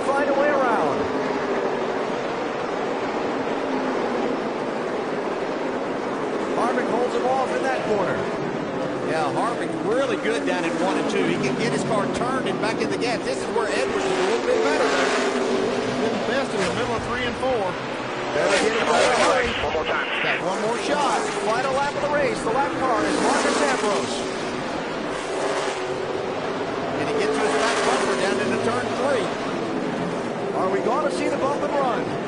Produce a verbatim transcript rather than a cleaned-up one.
find a way around. Harvick holds him off in that corner. Yeah, Harvick really good down in one and two. He can get his car turned and back in the gap. This is where Edwards is a little bit better. Getting best in the middle of three and four. Better get it better hurry. One more time. Got one more shot. Final lap of the race. The lap car is Marcus Ambrose. Can he get to his back bumper down into turn three? Are we going to see the bump and run?